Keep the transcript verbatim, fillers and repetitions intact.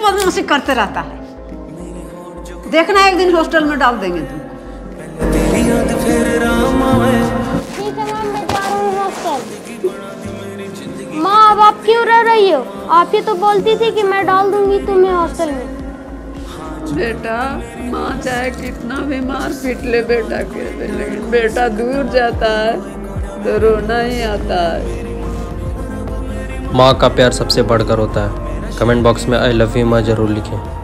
बदमाशी करते रहता है। देखना एक दिन हॉस्टल में डाल देंगे तुमको। ठीक है मैम, मैं जा रही हूँ हॉस्टल। माँ अब आप क्यों रह रही हो? आप ही तो बोलती थी कि मैं डाल दूंगी तुम्हें हॉस्टल में। बेटा, माँ चाहे कितना भी मार पीट ले बेटा के, लेकिन बेटा दूर जाता है तो रोना ही आता है। माँ का प्यार सबसे बढ़कर होता है। कमेंट बॉक्स में आई लव यू माँ जरूर लिखें।